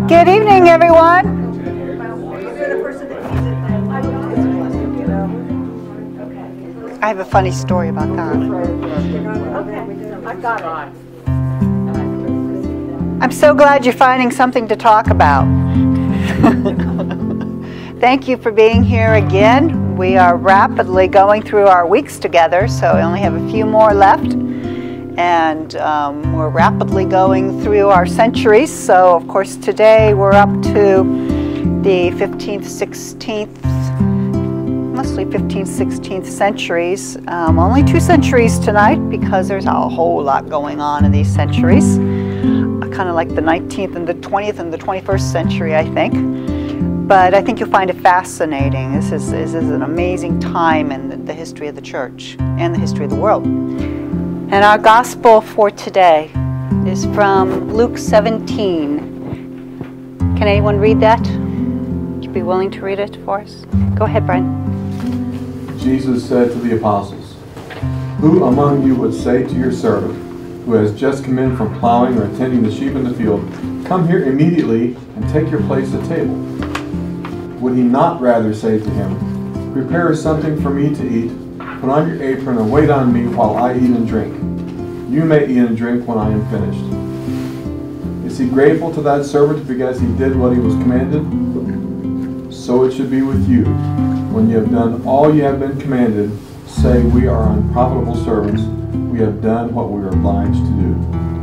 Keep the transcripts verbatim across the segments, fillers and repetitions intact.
Good evening, everyone. I have a funny story about that. I'm so glad you're finding something to talk about. Thank you for being here again. We are rapidly going through our weeks together, so we only have a few more left. And um, we're rapidly going through our centuries. So, of course, today we're up to the fifteenth, sixteenth, mostly fifteenth, sixteenth centuries. Um, only two centuries tonight because there's a whole lot going on in these centuries. Uh, kind of like the nineteenth and the twentieth and the twenty-first century, I think. But I think you'll find it fascinating. This is, this is an amazing time in the, the history of the church and the history of the world. And our gospel for today is from Luke seventeen. Can anyone read that? Would you be willing to read it for us? Go ahead, Brian. Jesus said to the apostles, "Who among you would say to your servant, who has just come in from plowing or tending the sheep in the field, 'Come here immediately and take your place at table'? Would he not rather say to him, 'Prepare something for me to eat, put on your apron and wait on me while I eat and drink. You may eat and drink when I am finished'? Is he grateful to that servant because he did what he was commanded? So it should be with you. When you have done all you have been commanded, say, 'We are unprofitable servants. We have done what we are obliged to do.'"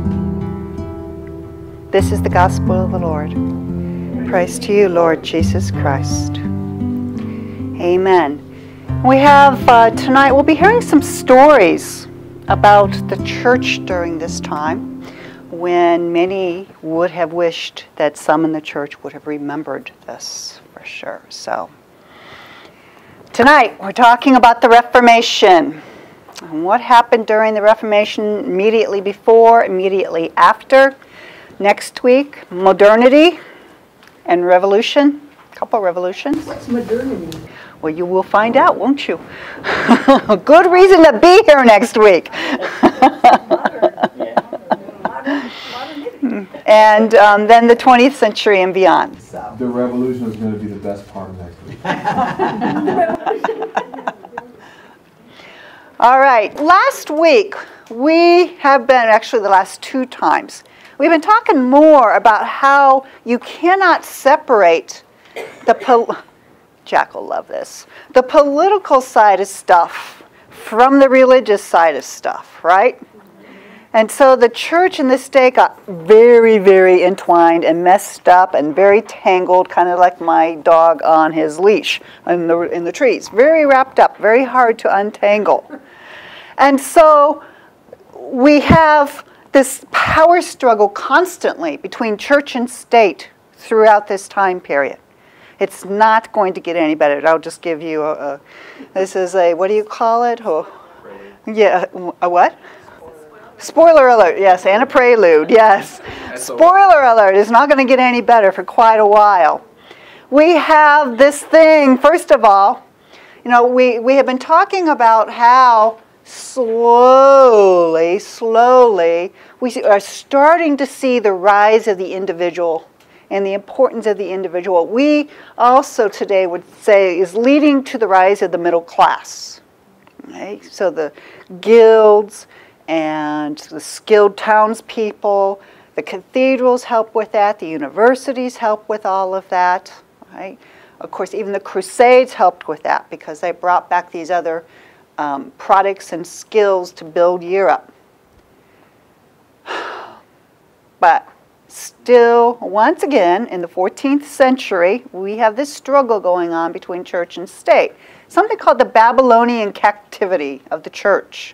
This is the gospel of the Lord. Praise to you, Lord Jesus Christ. Amen. We have uh, tonight, we'll be hearing some stories about the church during this time when many would have wished that some in the church would have remembered this for sure. So tonight we're talking about the Reformation and what happened during the Reformation, immediately before, immediately after. Next week, modernity and revolution, a couple revolutions. What's modernity? Well, you will find out, won't you? Good reason to be here next week. And um, then the twentieth century and beyond. The revolution is going to be the best part of next week. All right, last week we have been, actually the last two times, we've been talking more about how you cannot separate the, pol Jack will love this, the political side of stuff from the religious side of stuff, right? And so the church in this day got very, very entwined and messed up and very tangled, kind of like my dog on his leash in the, in the trees. Very wrapped up, very hard to untangle. And so we have this power struggle constantly between church and state throughout this time period. It's not going to get any better. I'll just give you a, a this is a, what do you call it? Oh, yeah, a what? Spoiler alert, yes, and a prelude, yes. Spoiler alert, it's not going to get any better for quite a while. We have this thing, first of all, you know, we, we have been talking about how slowly, slowly, we are starting to see the rise of the individual and the importance of the individual. We also today would say is leading to the rise of the middle class. Okay? So the guilds and the skilled townspeople, the cathedrals help with that, the universities help with all of that. Right? Of course, even the Crusades helped with that because they brought back these other um, products and skills to build Europe. But still, once again, in the fourteenth century, we have this struggle going on between church and state. Something called the Babylonian captivity of the church.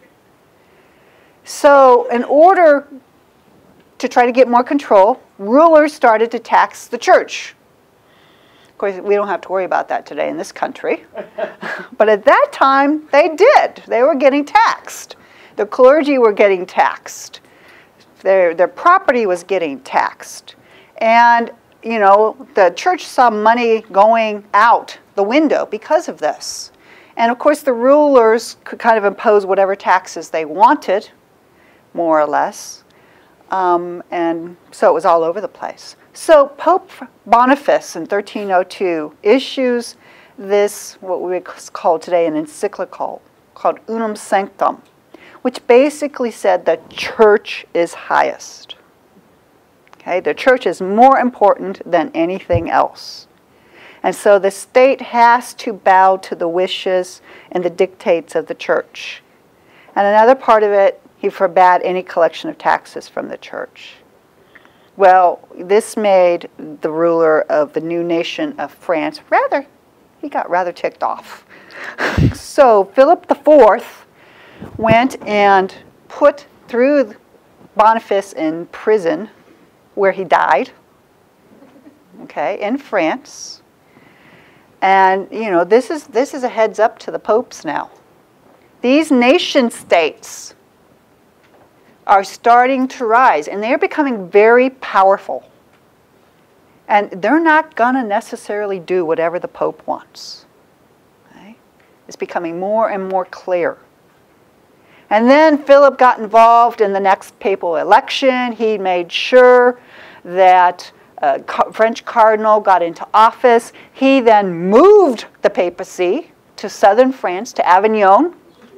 So in order to try to get more control, rulers started to tax the church. Of course, we don't have to worry about that today in this country. But at that time, they did. They were getting taxed. The clergy were getting taxed. Their, their property was getting taxed. And, you know, the church saw money going out the window because of this. And, of course, the rulers could kind of impose whatever taxes they wanted, more or less. Um, and so it was all over the place. So Pope Boniface in thirteen oh two issues this, what we would call today an encyclical called Unum Sanctum, which basically said the church is highest. Okay, the church is more important than anything else. And so the state has to bow to the wishes and the dictates of the church. And another part of it, he forbade any collection of taxes from the church. Well, this made the ruler of the new nation of France rather, he got rather ticked off. So Philip the Fourth went and put threw Boniface in prison where he died, okay, in France. And, you know, this is, this is a heads up to the popes now. These nation states are starting to rise, and they're becoming very powerful. And they're not going to necessarily do whatever the Pope wants. Okay? It's becoming more and more clear. And then Philip got involved in the next papal election. He made sure that a French cardinal got into office. He then moved the papacy to southern France, to Avignon.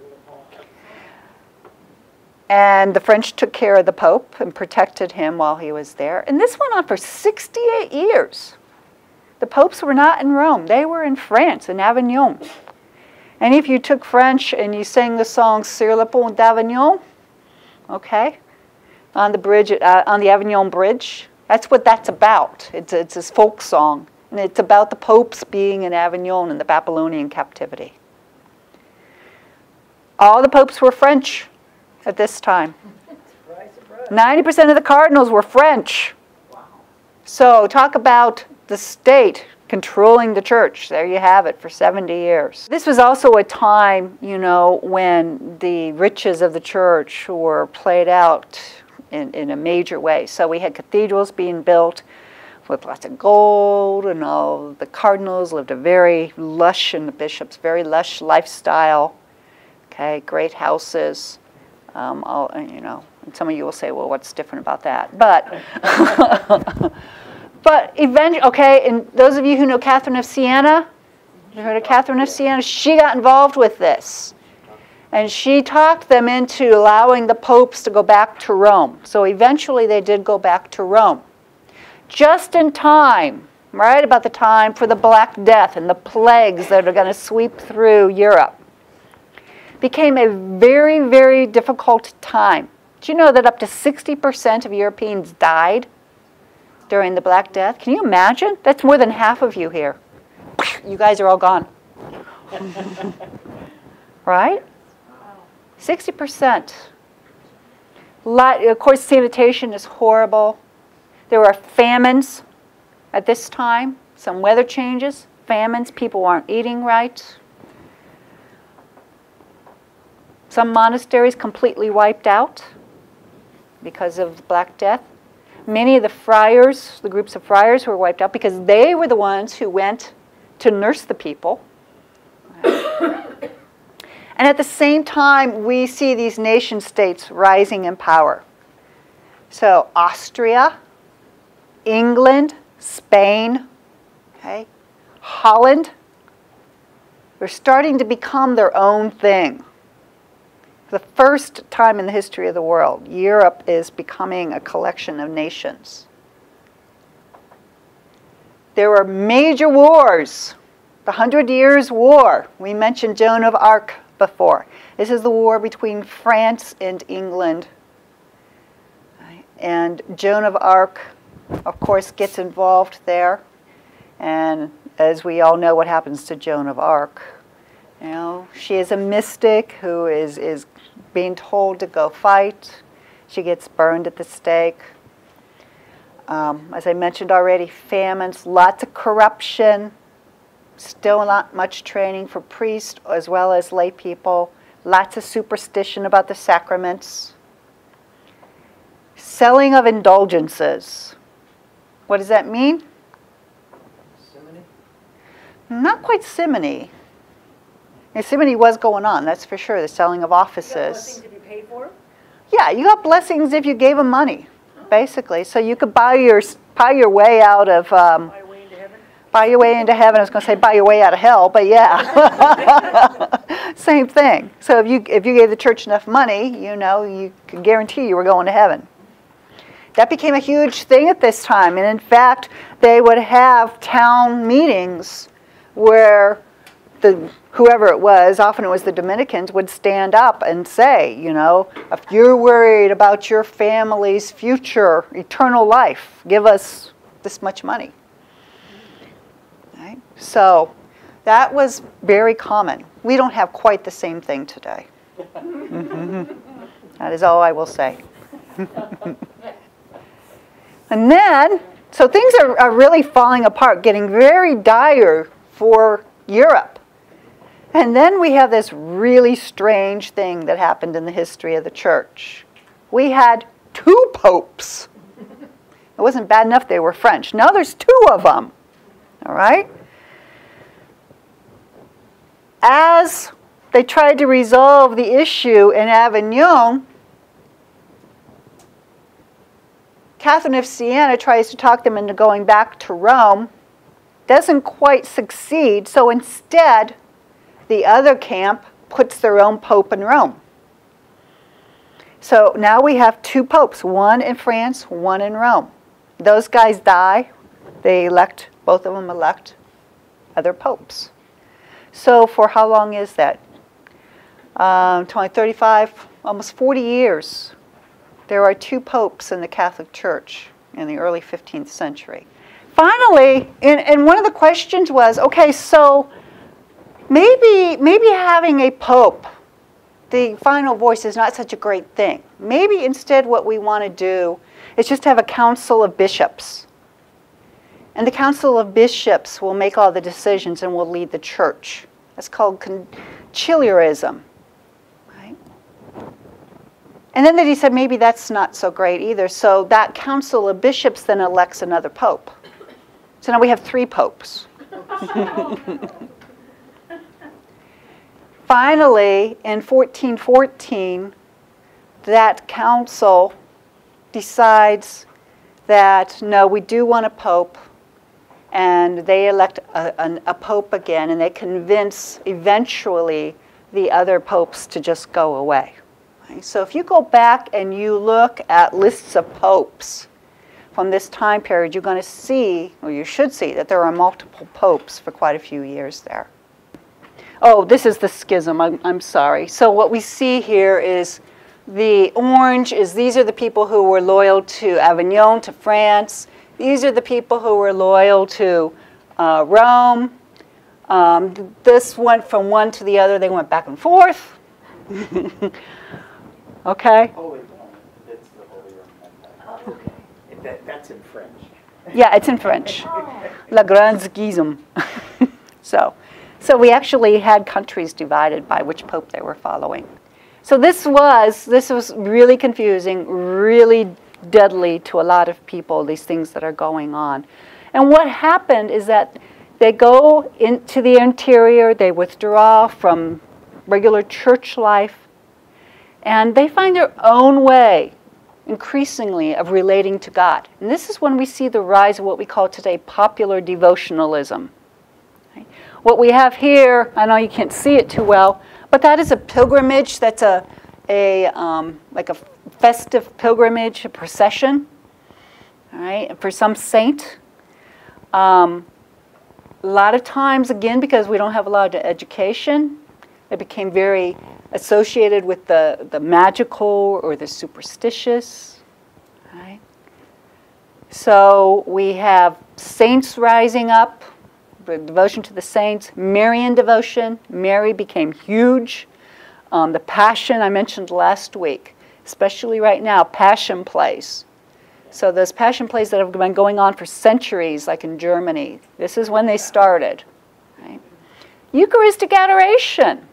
And the French took care of the Pope and protected him while he was there. And this went on for sixty-eight years. The popes were not in Rome. They were in France, in Avignon. And if you took French and you sang the song Sur le pont d'Avignon, okay, on the bridge, uh, on the Avignon Bridge, that's what that's about. It's, it's this folk song. And it's about the popes being in Avignon in the Babylonian captivity. All the popes were French at this time. ninety percent of the cardinals were French. Wow. So talk about the state controlling the church. There you have it for seventy years. This was also a time, you know, when the riches of the church were played out in, in a major way. So we had cathedrals being built with lots of gold, and all the cardinals lived a very lush, and the bishops, very lush lifestyle. Okay, great houses. Um, I'll, you know, and some of you will say, well, what's different about that? But, but eventually, okay, and those of you who know Catherine of Siena, you heard of Catherine of Siena? She got involved with this. And she talked them into allowing the popes to go back to Rome. So eventually they did go back to Rome. Just in time, right about the time for the Black Death and the plagues that are going to sweep through Europe. Became a very, very difficult time. Did you know that up to sixty percent of Europeans died during the Black Death? Can you imagine? That's more than half of you here. You guys are all gone. Right? sixty percent. Of course, sanitation is horrible. There were famines at this time, some weather changes, famines, people aren't eating right. Some monasteries completely wiped out because of the Black Death. Many of the friars, the groups of friars were wiped out because they were the ones who went to nurse the people. And at the same time, we see these nation states rising in power. So Austria, England, Spain, okay, Holland, they're starting to become their own thing. For the first time in the history of the world, Europe is becoming a collection of nations. There were major wars. The Hundred Years' War. We mentioned Joan of Arc before. This is the war between France and England. And Joan of Arc, of course, gets involved there. And as we all know what happens to Joan of Arc, you know, she is a mystic who is, is being told to go fight. She gets burned at the stake. Um, as I mentioned already, famines, lots of corruption, still not much training for priests as well as lay people, lots of superstition about the sacraments. Selling of indulgences. What does that mean? Simony? Not quite simony. And simony was going on, that's for sure, the selling of offices. You got blessings if you paid for them? Yeah, you got blessings if you gave them money. basically. So you could buy your buy your way out of um, My way into heaven? buy your way into heaven. I was going to say buy your way out of hell, but yeah, same thing. So if you if you gave the church enough money, you know, you could guarantee you were going to heaven. That became a huge thing at this time, and in fact, they would have town meetings where the whoever it was, often it was the Dominicans, would stand up and say, you know, if you're worried about your family's future, eternal life, give us this much money. Right? So that was very common. We don't have quite the same thing today. Mm-hmm. That is all I will say. And then, so things are, are really falling apart, getting very dire for Europe. And then we have this really strange thing that happened in the history of the church. We had two popes. It wasn't bad enough they were French. Now there's two of them. All right? As they tried to resolve the issue in Avignon, Catherine of Siena tries to talk them into going back to Rome. Doesn't quite succeed, so instead, the other camp puts their own pope in Rome. So now we have two popes, one in France, one in Rome. Those guys die. They elect, both of them elect other popes. So for how long is that? Um, twenty, thirty-five, almost forty years. There are two popes in the Catholic Church in the early fifteenth century. Finally, and, and one of the questions was, okay, so maybe, maybe having a pope, the final voice, is not such a great thing. Maybe instead what we want to do is just have a council of bishops. And the council of bishops will make all the decisions and will lead the church. That's called conciliarism. Right? And then he said maybe that's not so great either. So that council of bishops then elects another pope. So now we have three popes. Finally, in fourteen fourteen, that council decides that, no, we do want a pope, and they elect a, a, a pope again, and they convince eventually the other popes to just go away. Right? So if you go back and you look at lists of popes from this time period, you're going to see, or you should see, that there are multiple popes for quite a few years there. Oh, this is the schism. I'm, I'm sorry. So what we see here is the orange is these are the people who were loyal to Avignon, to France. These are the people who were loyal to uh, Rome. Um, this went from one to the other. They went back and forth. Okay? Holy Roman. It's the Holy Roman Empire. Oh, okay. That, that's in French. Yeah, it's in French. La Grande Schisme. so, so we actually had countries divided by which pope they were following. So this was, this was really confusing, really deadly to a lot of people, these things that are going on. And what happened is that they go into the interior, they withdraw from regular church life, and they find their own way, increasingly, of relating to God. And this is when we see the rise of what we call today popular devotionalism. Right? What we have here, I know you can't see it too well, but that is a pilgrimage. That's a, a um, like a festive pilgrimage, a procession, all right, for some saint. Um, a lot of times, again, because we don't have a lot of education, it became very associated with the, the magical or the superstitious. Right? So we have saints rising up, the devotion to the saints, Marian devotion. Mary became huge. Um, the Passion I mentioned last week, especially right now, Passion plays. So those Passion plays that have been going on for centuries, like in Germany, this is when they started. Right? Eucharistic adoration.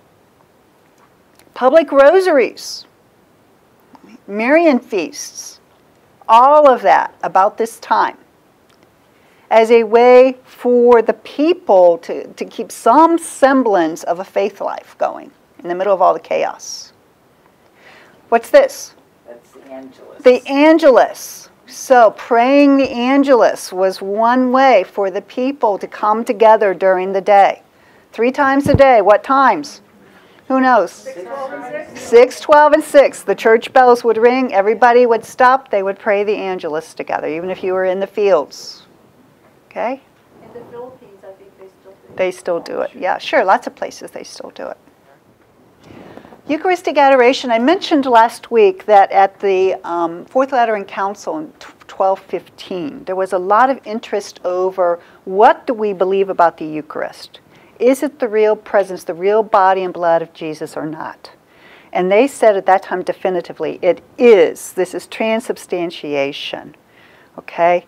Public rosaries, Marian feasts, all of that about this time as a way for the people to, to keep some semblance of a faith life going in the middle of all the chaos. What's this? That's the Angelus. The Angelus. So praying the Angelus was one way for the people to come together during the day. Three times a day. What times? Who knows? six, twelve, and six. The church bells would ring. Everybody would stop. They would pray the Angelus together, even if you were in the fields. Okay? In the Philippines, I think they still do it. They still do it. Yeah, sure. Lots of places they still do it. Eucharistic adoration. I mentioned last week that at the um, Fourth Lateran Council in twelve fifteen, there was a lot of interest over what do we believe about the Eucharist. Is it the real presence, the real body and blood of Jesus or not? And they said at that time definitively, it is. This is transubstantiation. Okay?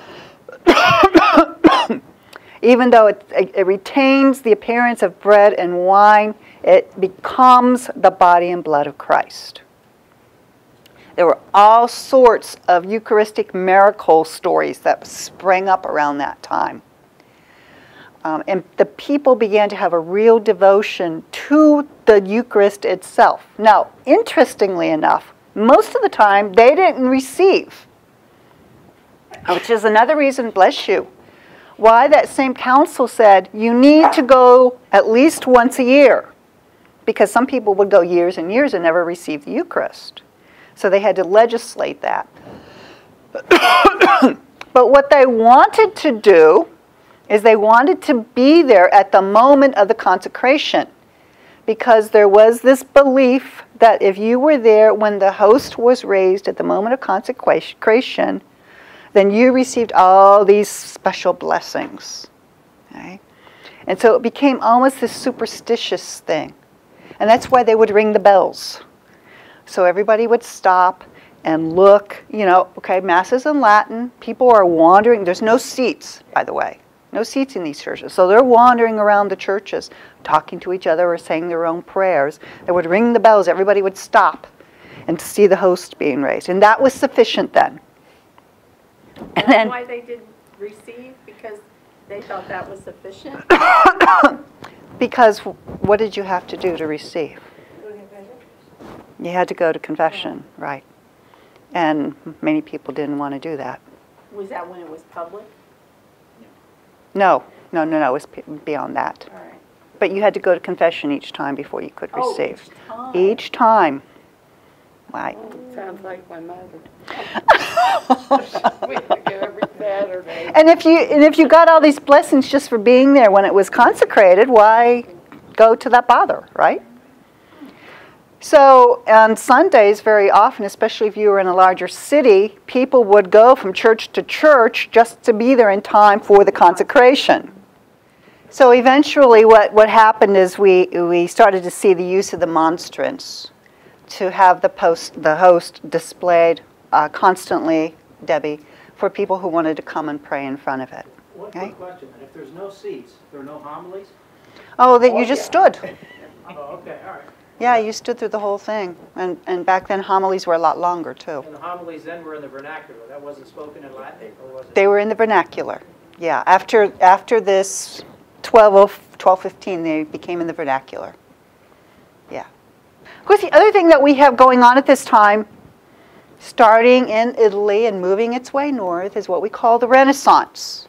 Even though it, it retains the appearance of bread and wine, it becomes the body and blood of Christ. There were all sorts of Eucharistic miracle stories that sprang up around that time. Um, and the people began to have a real devotion to the Eucharist itself. Now, interestingly enough, most of the time they didn't receive, which is another reason, bless you, why that same council said you need to go at least once a year, because some people would go years and years and never receive the Eucharist. So they had to legislate that. But what they wanted to do is they wanted to be there at the moment of the consecration, because there was this belief that if you were there when the host was raised at the moment of consecration, then you received all these special blessings. Okay? And so it became almost this superstitious thing. And that's why they would ring the bells. So everybody would stop and look, you know, okay, Mass is in Latin. People are wandering. There's no seats, by the way. No seats in these churches. So they're wandering around the churches, talking to each other or saying their own prayers. They would ring the bells. Everybody would stop and see the host being raised. And that was sufficient then. And That's then, why they didn't receive, because they thought that was sufficient. because what did you have to do to receive? You had to go to confession, right. And many people didn't want to do that. Was that when it was public? No, no, no, no, it was p- beyond that. All right. But you had to go to confession each time before you could Oh, receive. each time. Each time. Right. Sounds like my mother. We had to go every Saturday. And if you and if you got all these blessings just for being there when it was consecrated, why go to that bother, right? So on Sundays, very often, especially if you were in a larger city, people would go from church to church just to be there in time for the consecration. So eventually what, what happened is we, we started to see the use of the monstrance to have the, post, the host displayed uh, constantly, Debbie, for people who wanted to come and pray in front of it. One Okay? quick question, and if there's no seats, there are no homilies? Oh, that you just stood. Oh, okay, all right. Yeah, you stood through the whole thing. And, and back then homilies were a lot longer too. And the homilies then were in the vernacular, that wasn't spoken in Latin, or was it? They were in the vernacular. Yeah, after, after this twelve fifteen, they became in the vernacular. Yeah. Of course, the other thing that we have going on at this time, starting in Italy and moving its way north, is what we call the Renaissance.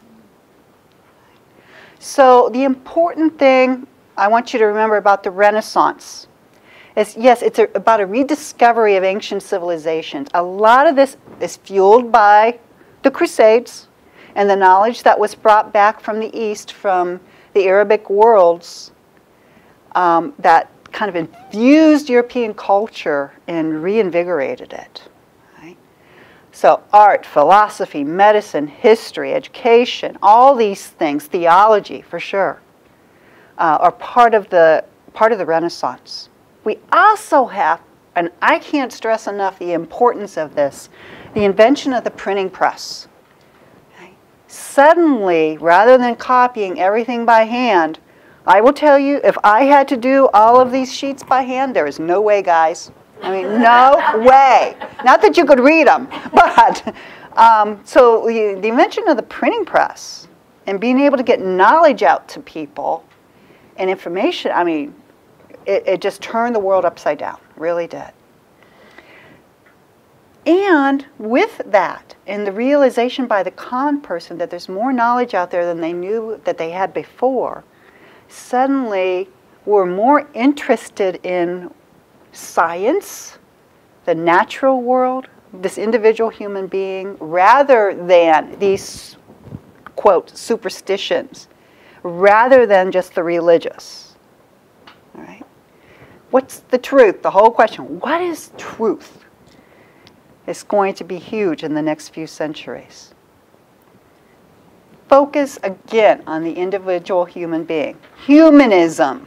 So the important thing I want you to remember about the Renaissance is, yes, it's a, about a rediscovery of ancient civilizations. A lot of this is fueled by the Crusades and the knowledge that was brought back from the East, from the Arabic worlds, um, that kind of infused European culture and reinvigorated it. Right? So art, philosophy, medicine, history, education, all these things, theology for sure, uh, are part of the part of the Renaissance. We also have, and I can't stress enough the importance of this, the invention of the printing press. Okay? Suddenly, rather than copying everything by hand, I will tell you, if I had to do all of these sheets by hand, there is no way, guys. I mean, no way. Not that you could read them, but um, so the, the invention of the printing press and being able to get knowledge out to people and information, I mean, It, it just turned the world upside down, really did. And with that, and the realization by the con person that there's more knowledge out there than they knew that they had before, suddenly we're more interested in science, the natural world, this individual human being, rather than these, quote, superstitions, rather than just the religious. All right? What's the truth? The whole question, what is truth? It's going to be huge in the next few centuries. Focus again on the individual human being. Humanism.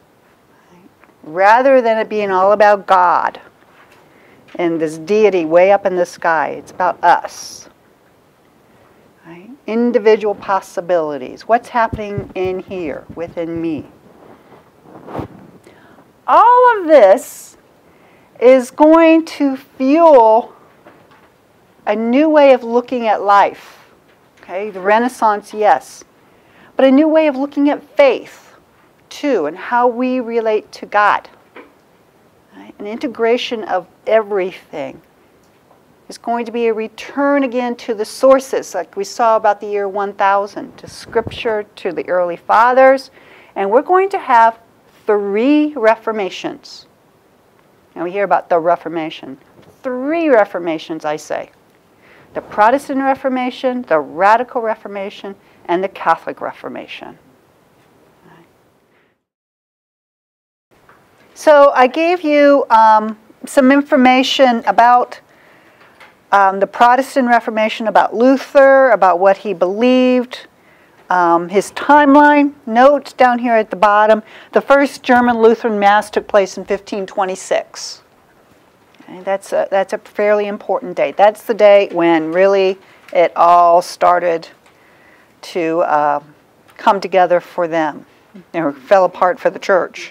Rather than it being all about God and this deity way up in the sky, it's about us. Right? Individual possibilities. What's happening in here, within me? All of this is going to fuel a new way of looking at life. Okay, the Renaissance, yes. But a new way of looking at faith, too, and how we relate to God. Right? An integration of everything. Is going to be a return again to the sources, like we saw about the year one thousand, to Scripture, to the early fathers. And we're going to have three reformations. And we hear about the Reformation. Three reformations, I say. The Protestant Reformation, the Radical Reformation, and the Catholic Reformation. So I gave you um, some information about um, the Protestant Reformation, about Luther, about what he believed, um, his timeline. Note down here at the bottom, the first German Lutheran Mass took place in fifteen twenty-six. Okay, that's a, that's a fairly important date. That's the date when really it all started to uh, come together for them. It fell apart for the church.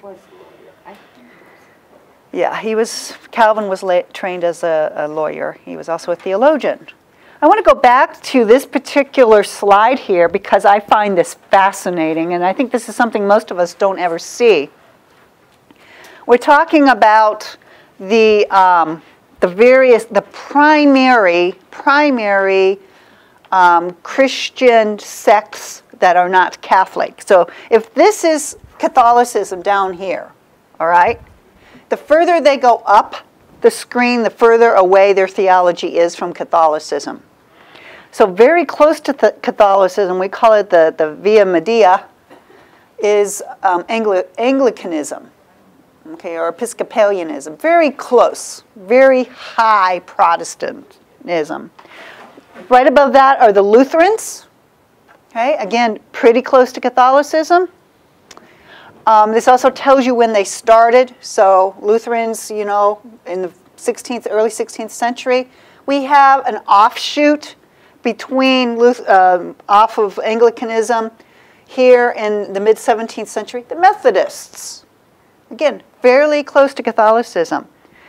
Yeah, he was, Calvin was la trained as a, a lawyer. He was also a theologian. I want to go back to this particular slide here because I find this fascinating, and I think this is something most of us don't ever see. We're talking about the, um, the various, the primary, primary um, Christian sects that are not Catholic. So if this is Catholicism down here, all right, the further they go up the screen, the further away their theology is from Catholicism. So very close to Catholicism, we call it the, the Via Media, is um, Angli Anglicanism, okay, or Episcopalianism. Very close, very high Protestantism. Right above that are the Lutherans, okay, again, pretty close to Catholicism. Um, this also tells you when they started. So Lutherans, you know, in the sixteenth, early sixteenth century, we have an offshoot between uh, off of Anglicanism here in the mid seventeenth century, the Methodists. Again, fairly close to Catholicism.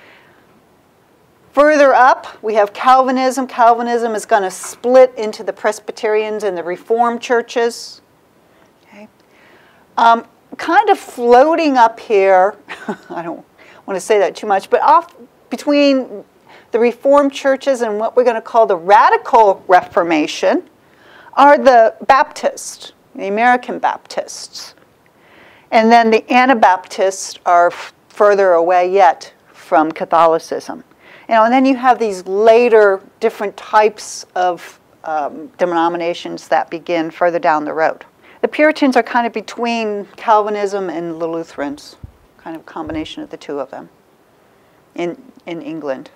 Further up, we have Calvinism. Calvinism is going to split into the Presbyterians and the Reformed churches. Okay. Um, kind of floating up here, I don't want to say that too much, but off between the Reformed churches and what we're going to call the Radical Reformation are the Baptists, the American Baptists. And then the Anabaptists are further away yet from Catholicism. You know, and then you have these later different types of um, denominations that begin further down the road. The Puritans are kind of between Calvinism and the Lutherans, kind of a combination of the two of them in, in England.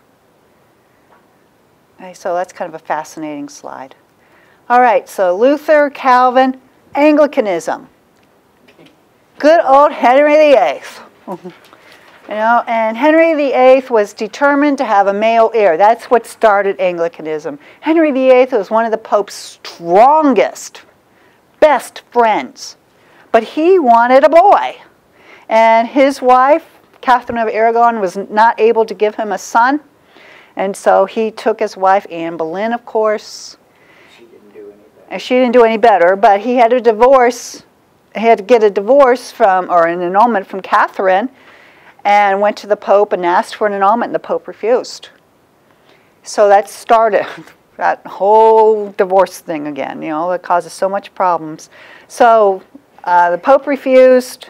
Okay, so that's kind of a fascinating slide. All right, so Luther, Calvin, Anglicanism. Good old Henry the Eighth. You know, and Henry the Eighth was determined to have a male heir. That's what started Anglicanism. Henry the Eighth was one of the Pope's strongest, best friends. But he wanted a boy. And his wife, Catherine of Aragon, was not able to give him a son. And so he took his wife, Anne Boleyn, of course. She didn't do any better. And she didn't do any better, but he had a divorce. He had to get a divorce from, or an annulment from Catherine, and went to the Pope and asked for an annulment, and the Pope refused. So that started that whole divorce thing again, you know, it causes so much problems. So uh, the Pope refused.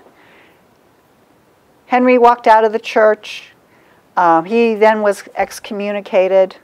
Henry walked out of the church. Um, he then was excommunicated.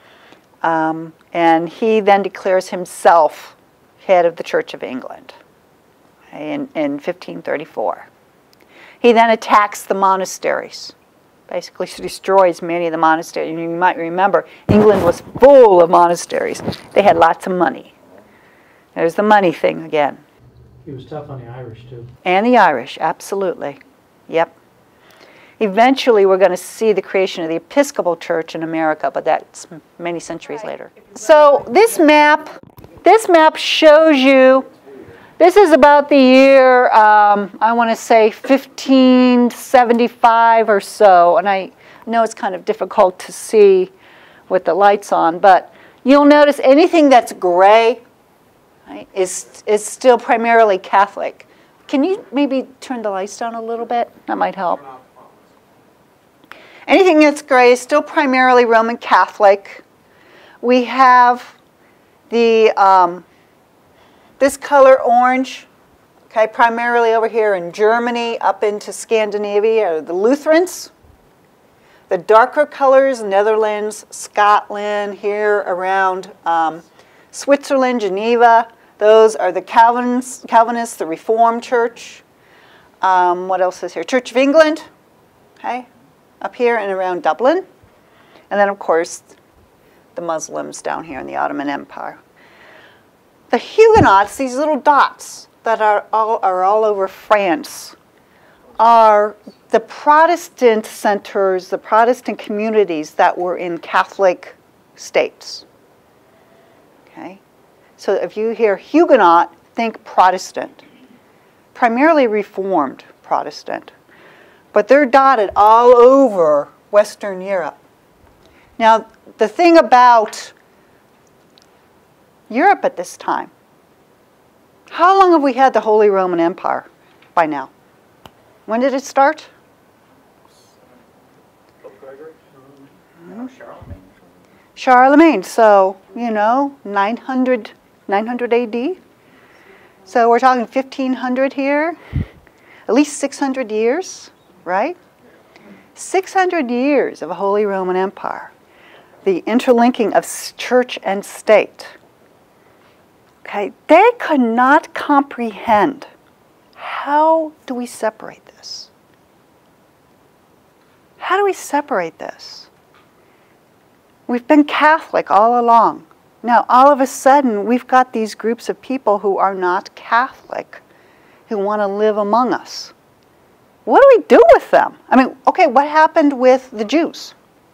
Um, and he then declares himself head of the Church of England in, in fifteen thirty-four. He then attacks the monasteries. Basically destroys many of the monasteries. You might remember, England was full of monasteries. They had lots of money. There's the money thing again. He was tough on the Irish, too. And the Irish, absolutely. Yep. Eventually, we're going to see the creation of the Episcopal Church in America, but that's many centuries later. So this map, this map shows you, this is about the year, um, I want to say fifteen seventy-five or so, and I know it's kind of difficult to see with the lights on, but you'll notice anything that's gray, right, is, is still primarily Catholic. Can you maybe turn the lights down a little bit? That might help. Anything that's gray is still primarily Roman Catholic. We have the um, this color orange, okay, primarily over here in Germany, up into Scandinavia, are the Lutherans. The darker colors, Netherlands, Scotland, here around um, Switzerland, Geneva, those are the Calvinists, Calvinists, the Reformed Church. Um, what else is here? Church of England, okay, up here and around Dublin. And then, of course, the Muslims down here in the Ottoman Empire. The Huguenots, these little dots that are all, are all over France, are the Protestant centers, the Protestant communities that were in Catholic states. Okay? So if you hear Huguenot, think Protestant, primarily Reformed Protestant. But they're dotted all over Western Europe. Now, the thing about Europe at this time, how long have we had the Holy Roman Empire by now? When did it start? Pope Gregory? No, Charlemagne. Charlemagne, so, you know, nine hundred, nine hundred A D. So we're talking fifteen hundred here, at least six hundred years, right? six hundred years of a Holy Roman Empire. The interlinking of church and state. Okay, they could not comprehend, how do we separate this? How do we separate this? We've been Catholic all along. Now, all of a sudden, we've got these groups of people who are not Catholic, who want to live among us. What do we do with them? I mean, okay, what happened with the Jews?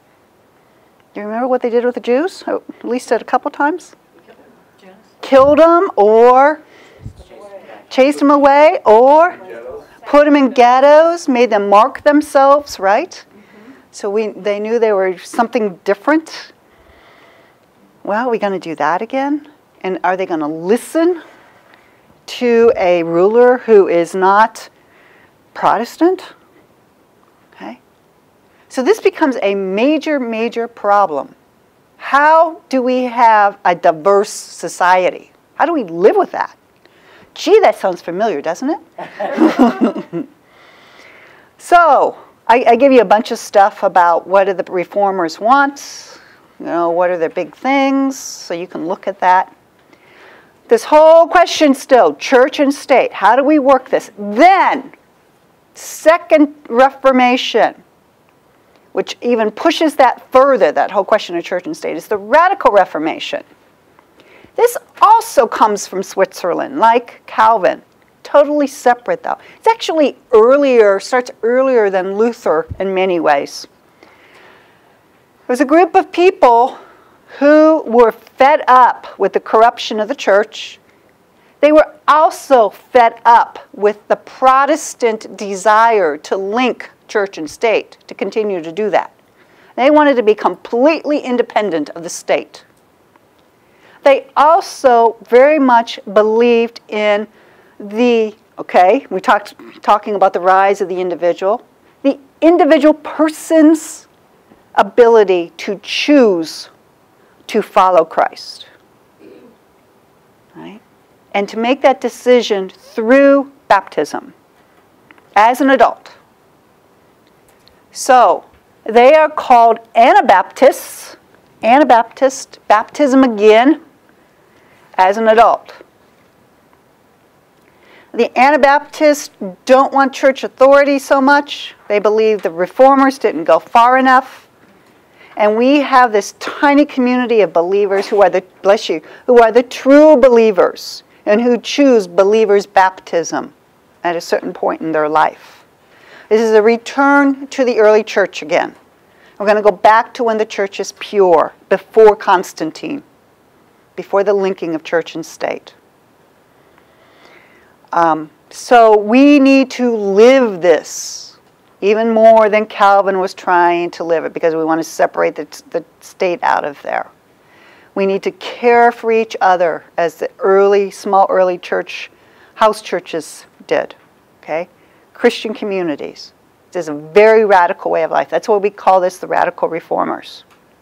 Do you remember what they did with the Jews? At least a couple times? Killed them, or chased them away, or put them in ghettos, made them mark themselves, right? Mm-hmm. So we, they knew they were something different. Well, are we going to do that again? And are they going to listen to a ruler who is not Protestant? Okay. So this becomes a major, major problem. How do we have a diverse society? How do we live with that? Gee, that sounds familiar, doesn't it? So, I, I give you a bunch of stuff about what do the reformers want, you know, what are their big things, so you can look at that. This whole question still, church and state, how do we work this? Then, Second Reformation, which even pushes that further, that whole question of church and state, is the Radical Reformation. This also comes from Switzerland, like Calvin. Totally separate, though. It's actually earlier, starts earlier than Luther in many ways. There was a group of people who were fed up with the corruption of the church. They were also fed up with the Protestant desire to link church and state, to continue to do that. They wanted to be completely independent of the state. They also very much believed in the, okay, we talked talking about the rise of the individual, the individual person's ability to choose to follow Christ. Right? And to make that decision through baptism as an adult. So, they are called Anabaptists, Anabaptist, baptism again, as an adult. The Anabaptists don't want church authority so much. They believe the Reformers didn't go far enough. And we have this tiny community of believers who are the, bless you, who are the true believers and who choose believers' baptism at a certain point in their life. This is a return to the early church again. We're going to go back to when the church is pure, before Constantine, before the linking of church and state. Um, so we need to live this even more than Calvin was trying to live it, because we want to separate the, the state out of there. We need to care for each other as the early, small early church, house churches did, okay? Christian communities. This is a very radical way of life. That's why we call this the radical reformers.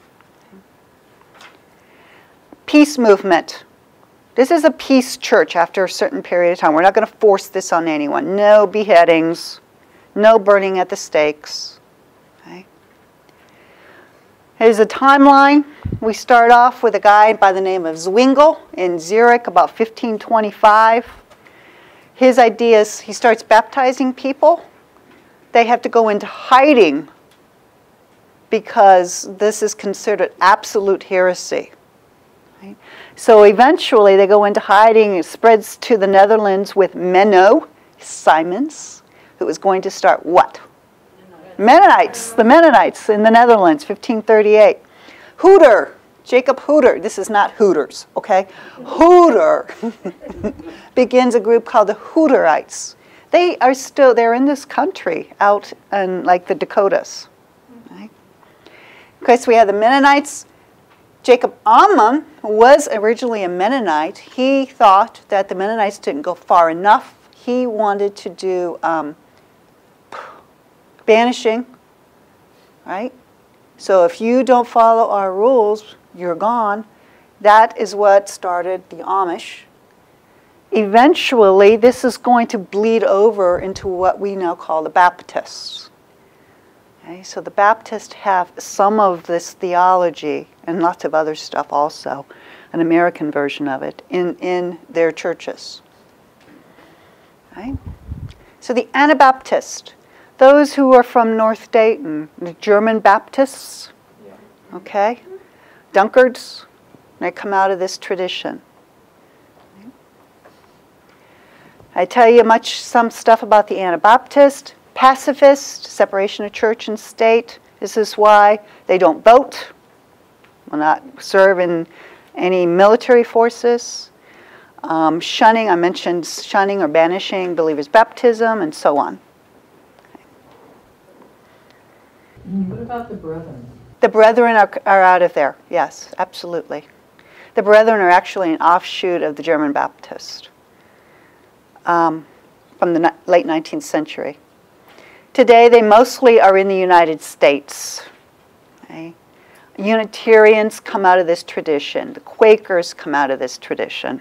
Peace movement. This is a peace church after a certain period of time. We're not going to force this on anyone. No beheadings, no burning at the stakes. Okay. Here's a timeline. We start off with a guy by the name of Zwingli in Zurich about fifteen twenty-five. His ideas, he starts baptizing people. They have to go into hiding because this is considered absolute heresy. Right? So eventually they go into hiding. It spreads to the Netherlands with Menno Simons, who is going to start what? Mennonites, the Mennonites in the Netherlands, fifteen thirty-eight. Hooter, Jacob Hooter, this is not Hooters, okay? Hooter begins a group called the Hooterites. They are still, they're in this country out in like the Dakotas. Right? Okay, so we have the Mennonites. Jacob Ammon was originally a Mennonite. He thought that the Mennonites didn't go far enough. He wanted to do um, banishing, right? So if you don't follow our rules, you're gone. That is what started the Amish. Eventually, this is going to bleed over into what we now call the Baptists. Okay, so the Baptists have some of this theology and lots of other stuff also, an American version of it, in, in their churches. Okay? So the Anabaptist, those who are from North Dayton, the German Baptists, okay, Dunkards, they come out of this tradition. I tell you much some stuff about the Anabaptist, pacifist, separation of church and state. This is why they don't vote, will not serve in any military forces. Um, shunning, I mentioned shunning or banishing believers' baptism, and so on. What about the Brethren? The Brethren are, are out of there, yes, absolutely. The Brethren are actually an offshoot of the German Baptist um, from the late nineteenth century. Today, they mostly are in the United States. Okay? Unitarians come out of this tradition. The Quakers come out of this tradition.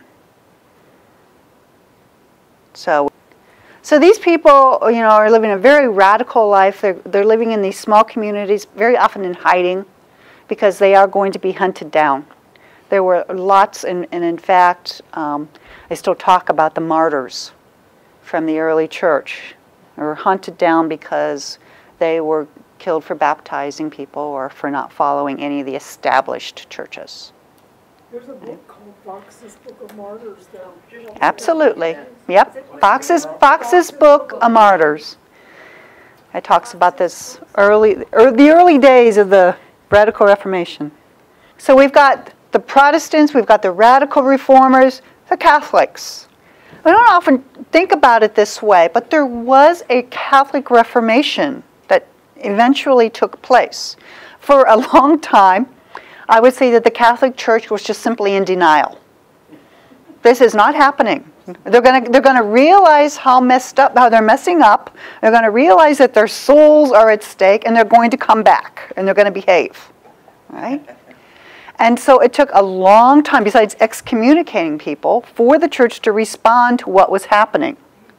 So, so these people, you know, are living a very radical life. They're, they're living in these small communities, very often in hiding, because they are going to be hunted down. There were lots, and, and in fact, um, I still talk about the martyrs from the early church. They were hunted down because they were killed for baptizing people or for not following any of the established churches. There's a book called Fox's Book of Martyrs, though. Absolutely. Yep. Fox's, Fox's Book of Martyrs. It talks about this early, er, the early days of the Radical Reformation. So we've got the Protestants, we've got the Radical Reformers, the Catholics. We don't often think about it this way, but there was a Catholic Reformation that eventually took place. For a long time, I would say that the Catholic Church was just simply in denial. This is not happening. They're going to they're going to realize how messed up, how they're messing up. They're going to realize that their souls are at stake, and they're going to come back, and they're going to behave. Right? And so it took a long time, besides excommunicating people, for the church to respond to what was happening.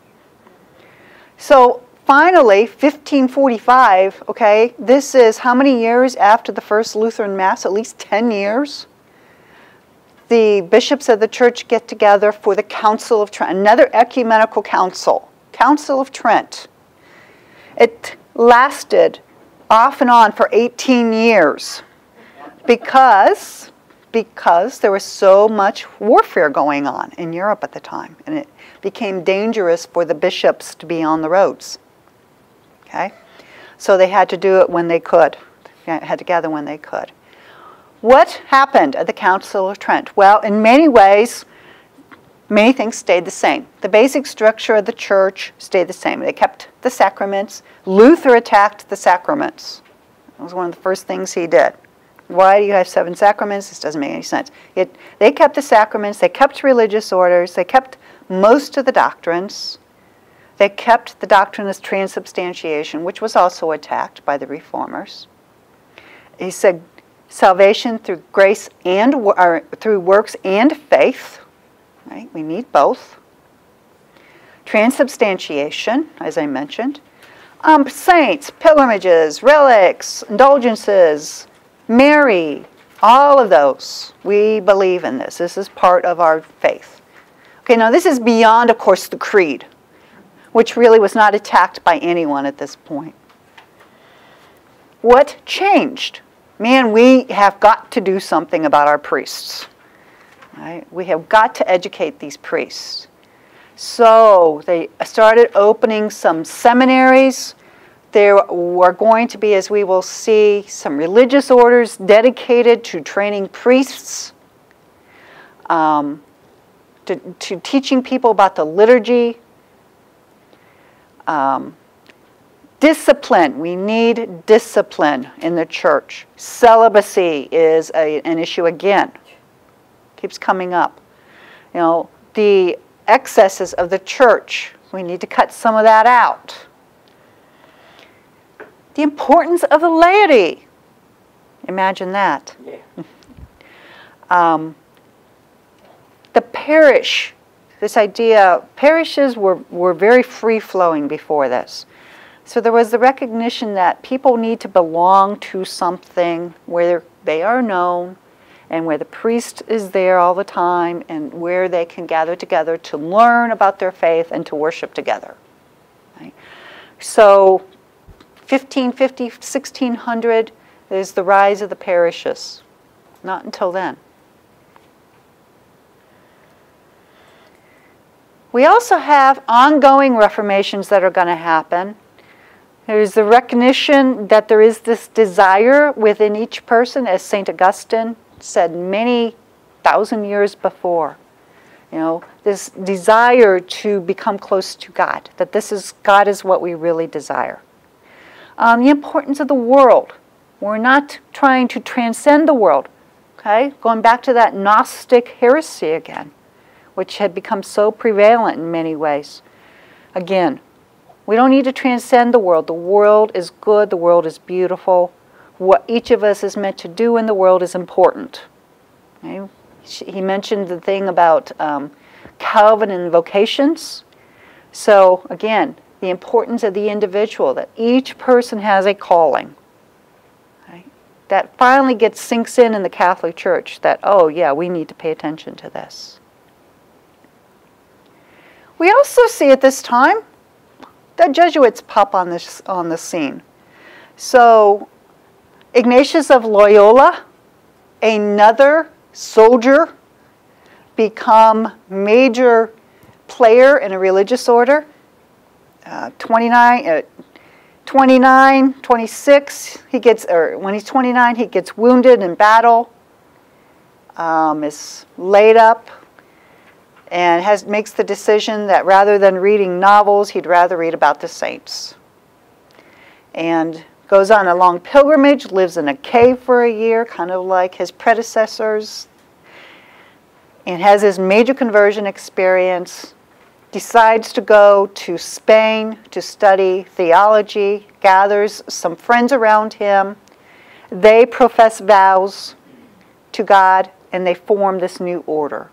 So finally, fifteen forty-five, okay, this is how many years after the first Lutheran Mass? At least ten years. The bishops of the church get together for the Council of Trent, another ecumenical council, Council of Trent. It lasted off and on for eighteen years because, because there was so much warfare going on in Europe at the time, and it became dangerous for the bishops to be on the roads. Okay? So they had to do it when they could, they had to gather when they could. What happened at the Council of Trent? Well, in many ways, many things stayed the same. The basic structure of the church stayed the same. They kept the sacraments. Luther attacked the sacraments. That was one of the first things he did. Why do you have seven sacraments? This doesn't make any sense. It, they kept the sacraments. They kept religious orders. They kept most of the doctrines. They kept the doctrine of transubstantiation, which was also attacked by the reformers. He said salvation through grace and or through works and faith. Right? We need both. Transubstantiation, as I mentioned. Um, saints, pilgrimages, relics, indulgences, Mary, all of those. We believe in this. This is part of our faith. Okay, now this is beyond, of course, the creed, which really was not attacked by anyone at this point. What changed? Man, we have got to do something about our priests. Right? We have got to educate these priests. So they started opening some seminaries. There were going to be, as we will see, some religious orders dedicated to training priests, um, to, to teaching people about the liturgy. Um, discipline. We need discipline in the church. Celibacy is a, an issue again. Keeps coming up. You know, the excesses of the church. We need to cut some of that out. The importance of the laity. Imagine that. Yeah. Um, the parish, this idea, parishes were, were very free-flowing before this. So there was the recognition that people need to belong to something where they are known and where the priest is there all the time and where they can gather together to learn about their faith and to worship together. Right? So fifteen fifty, sixteen hundred is the rise of the parishes. Not until then. We also have ongoing reformations that are going to happen. There's the recognition that there is this desire within each person, as Saint Augustine said many thousand years before. You know, this desire to become close to God, that this is, God is what we really desire. Um, the importance of the world. We're not trying to transcend the world, okay? Going back to that Gnostic heresy again, which had become so prevalent in many ways. Again, we don't need to transcend the world. The world is good. The world is beautiful. What each of us is meant to do in the world is important. Okay? He mentioned the thing about um, Calvin and vocations. So again, the importance of the individual, that each person has a calling. Okay? That finally gets sinks in in the Catholic Church that, oh yeah, we need to pay attention to this. We also see at this time the Jesuits pop on this on the scene. So Ignatius of Loyola, another soldier, become major player in a religious order. Uh, twenty-nine, uh, twenty-nine, twenty-six, he gets, or when he's twenty-nine, he gets wounded in battle, um, is laid up, and has makes the decision that rather than reading novels, he'd rather read about the saints. And goes on a long pilgrimage, lives in a cave for a year, kind of like his predecessors, and has his major conversion experience, decides to go to Spain to study theology, gathers some friends around him. They profess vows to God, and they form this new order.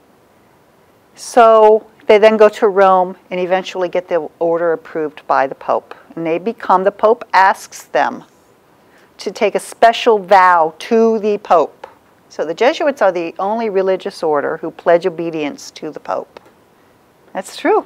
So they then go to Rome and eventually get the order approved by the Pope. And they become, the Pope asks them to take a special vow to the Pope. So the Jesuits are the only religious order who pledge obedience to the Pope. That's true.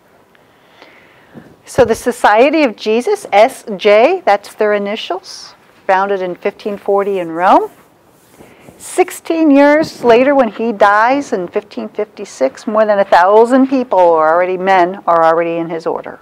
So the Society of Jesus, S J, that's their initials, founded in fifteen forty in Rome. Sixteen years later, when he dies in fifteen fifty-six, more than a thousand people are already, men are already in his order.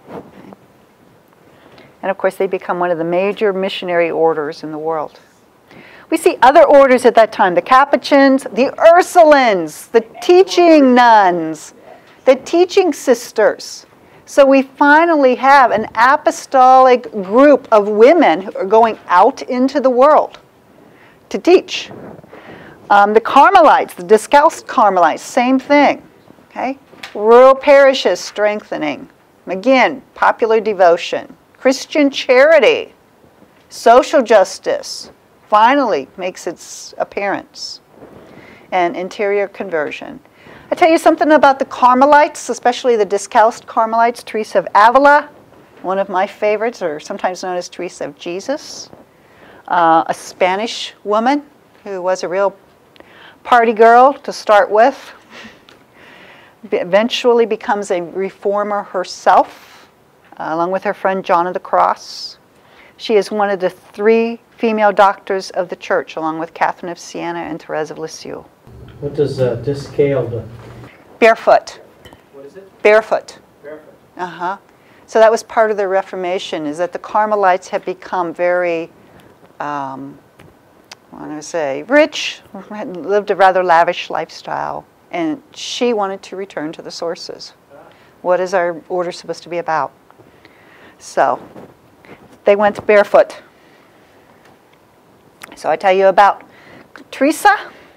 And of course, they become one of the major missionary orders in the world. We see other orders at that time, the Capuchins, the Ursulines, the teaching nuns, the teaching sisters. So we finally have an apostolic group of women who are going out into the world to teach. Um, the Carmelites, the Discalced Carmelites, same thing. Okay? Rural parishes strengthening. Again, popular devotion. Christian charity, social justice, finally makes its appearance. And interior conversion. I tell you something about the Carmelites, especially the Discalced Carmelites, Teresa of Avila, one of my favorites, or sometimes known as Teresa of Jesus. Uh, a Spanish woman who was a real party girl to start with, eventually becomes a reformer herself, uh, along with her friend John of the Cross. She is one of the three female doctors of the church, along with Catherine of Siena and Therese of Lisieux. What does uh, discaled? Barefoot. What is it? Barefoot. Barefoot. Uh-huh. So that was part of the Reformation, is that the Carmelites had become very, um, what do I say, rich, had lived a rather lavish lifestyle, and she wanted to return to the sources. What is our order supposed to be about? So they went barefoot. So I tell you about Teresa.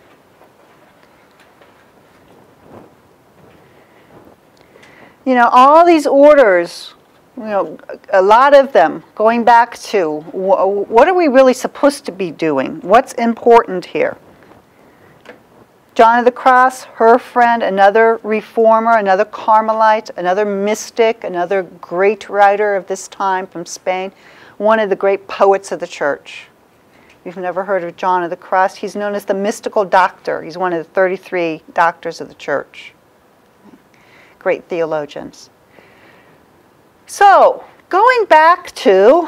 You know, all these orders, you know, a lot of them going back to wh what are we really supposed to be doing? What's important here? John of the Cross, her friend, another reformer, another Carmelite, another mystic, another great writer of this time from Spain, one of the great poets of the church. If you've never heard of John of the Cross, he's known as the mystical doctor. He's one of the thirty-three doctors of the church. Great theologians. So, going back to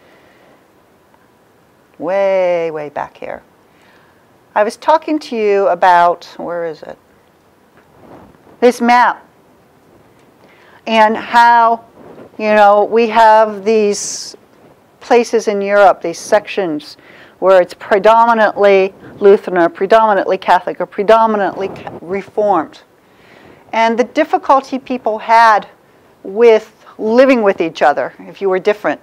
way, way back here. I was talking to you about, where is it? This map. And how, you know, we have these places in Europe, these sections, where it's predominantly Lutheran or predominantly Catholic or predominantly Reformed. And the difficulty people had with living with each other if you were different.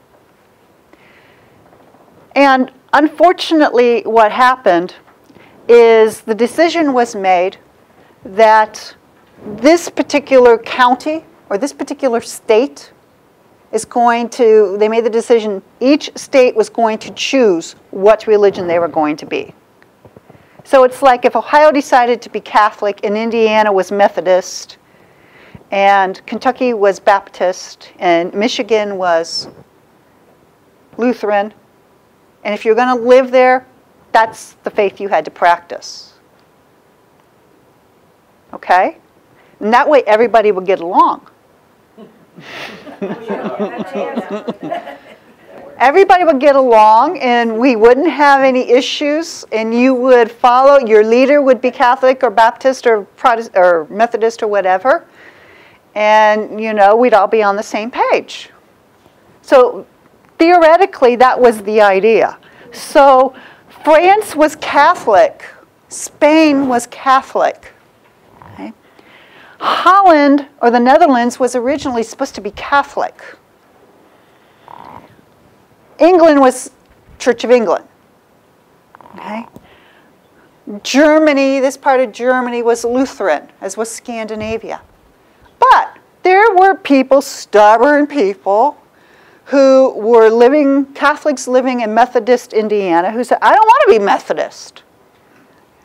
And unfortunately, what happened is the decision was made that this particular county or this particular state is going to, they made the decision, each state was going to choose what religion they were going to be. So it's like if Ohio decided to be Catholic and Indiana was Methodist and Kentucky was Baptist and Michigan was Lutheran, and if you're going to live there, that's the faith you had to practice. Okay? And that way everybody would get along. Everybody would get along and we wouldn't have any issues, and you would follow, your leader would be Catholic or Baptist or Protestant or Methodist or whatever, and you know, we'd all be on the same page. So theoretically that was the idea. So France was Catholic, Spain was Catholic. Okay? Holland or the Netherlands was originally supposed to be Catholic. England was Church of England. Okay? Germany, this part of Germany was Lutheran, as was Scandinavia. But there were people, stubborn people, who were living, Catholics living in Methodist Indiana, who said, I don't want to be Methodist.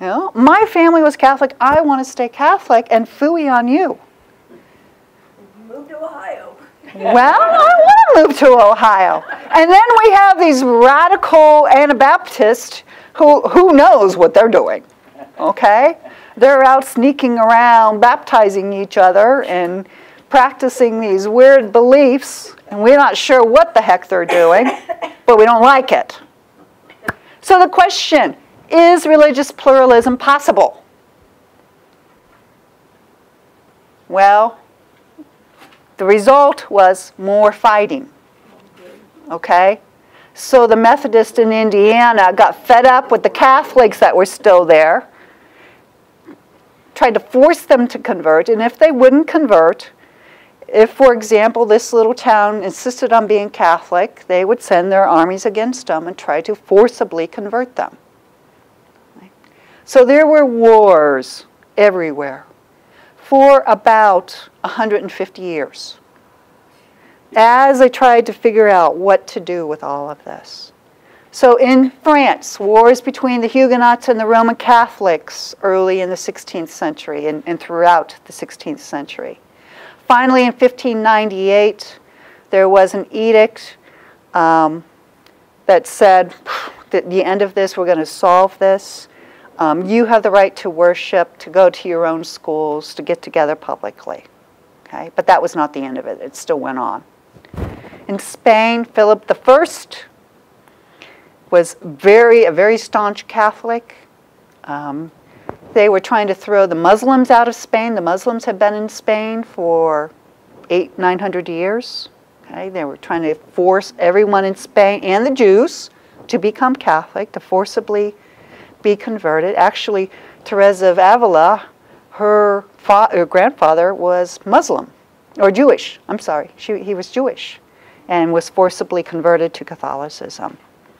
You know, my family was Catholic. I want to stay Catholic, and phooey on you. Move to Ohio. Well, I want to move to Ohio. And then we have these radical Anabaptists who, who knows what they're doing, okay? They're out sneaking around, baptizing each other and practicing these weird beliefs, and we're not sure what the heck they're doing, but we don't like it. So the question, is religious pluralism possible? Well, the result was more fighting, okay? So the Methodists in Indiana got fed up with the Catholics that were still there, tried to force them to convert, and if they wouldn't convert, if, for example, this little town insisted on being Catholic, they would send their armies against them and try to forcibly convert them. So there were wars everywhere for about one hundred fifty years as they tried to figure out what to do with all of this. So in France, wars between the Huguenots and the Roman Catholics early in the sixteenth century and, and throughout the sixteenth century. Finally, in fifteen ninety-eight, there was an edict um, that said, at the end of this, we're going to solve this. Um, you have the right to worship, to go to your own schools, to get together publicly. Okay? But that was not the end of it. It still went on. In Spain, Philip the First was very, a very staunch Catholic. Um, they were trying to throw the Muslims out of Spain. The Muslims had been in Spain for eight, nine hundred years. Okay? They were trying to force everyone in Spain and the Jews to become Catholic, to forcibly be converted. Actually, Teresa of Avila, her, fa her grandfather was Muslim, or Jewish. I'm sorry, she, he was Jewish, and was forcibly converted to Catholicism.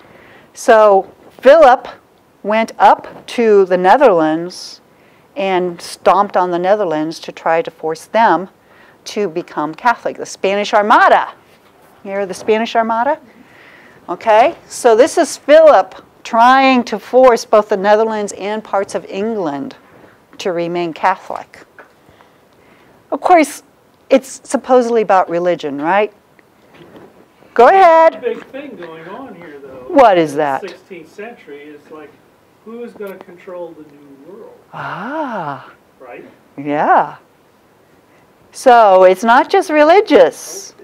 So Philip went up to the Netherlands and stomped on the Netherlands to try to force them to become Catholic. The Spanish Armada. You hear the Spanish Armada? Okay, so this is Philip trying to force both the Netherlands and parts of England to remain Catholic. Of course, it's supposedly about religion, right? Go ahead. There's a big thing going on here, though. What is that? In the sixteenth century is like, who is going to control the new world? Ah. Right? Yeah. So it's not just religious.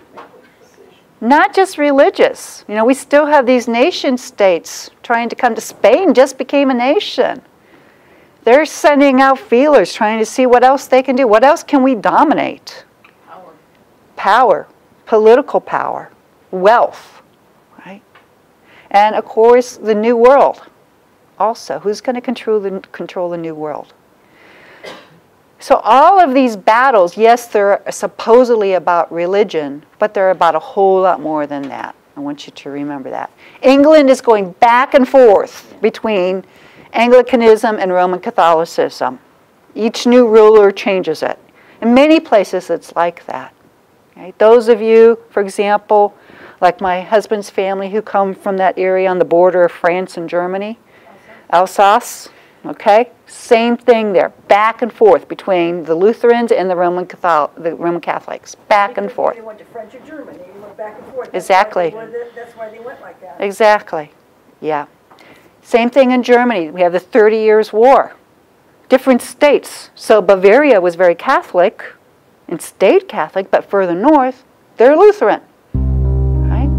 Not just religious. You know, we still have these nation states trying to come to Spain, just became a nation. They're sending out feelers, trying to see what else they can do. What else can we dominate? Power. Power, political power, wealth, right? And of course, the new world also. Who's going to control the, control the new world? So all of these battles, yes, they're supposedly about religion, but they're about a whole lot more than that. I want you to remember that. England is going back and forth between Anglicanism and Roman Catholicism. Each new ruler changes it. In many places, it's like that. Okay? Those of you, for example, like my husband's family who come from that area on the border of France and Germany, Alsace, okay? Same thing there, back and forth between the Lutherans and the Roman Catholic, the Roman Catholics, back and forth. They went to French or Germany, they went back and forth. Exactly. That's why they, that's why they went like that. Exactly, yeah. Same thing in Germany. We have the Thirty Years' War. Different states. So Bavaria was very Catholic and stayed Catholic, but further north, they're Lutheran, right?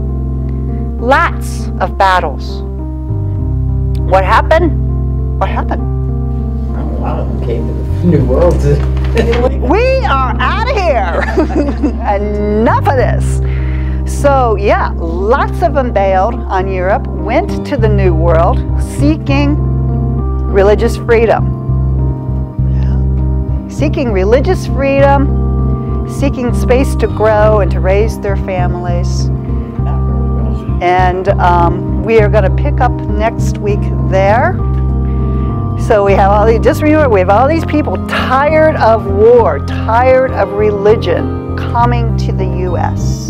Lots of battles. What happened? What happened? A lot of them came to the New World. We are out of here. Enough of this. So yeah, lots of them bailed on Europe, went to the New World seeking religious freedom. Seeking religious freedom, seeking space to grow and to raise their families. And um, we are going to pick up next week there. So we have all these, just remember, we have all these people tired of war, tired of religion coming to the U S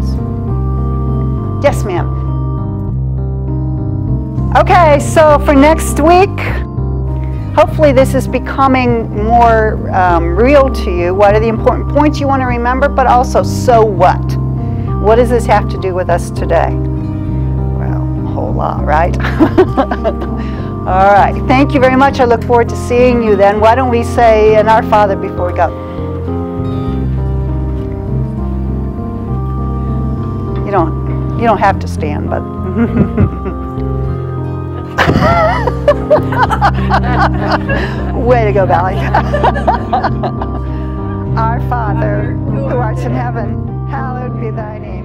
Yes, ma'am. Okay, so for next week, hopefully this is becoming more um, real to you. What are the important points you want to remember, but also, so what? What does this have to do with us today? Well, a whole lot, right? All right. Thank you very much. I look forward to seeing you then. Why don't we say an Our Father before we go? You don't, you don't have to stand, but... Way to go, Valley. Our Father, who art in heaven, hallowed be thy name.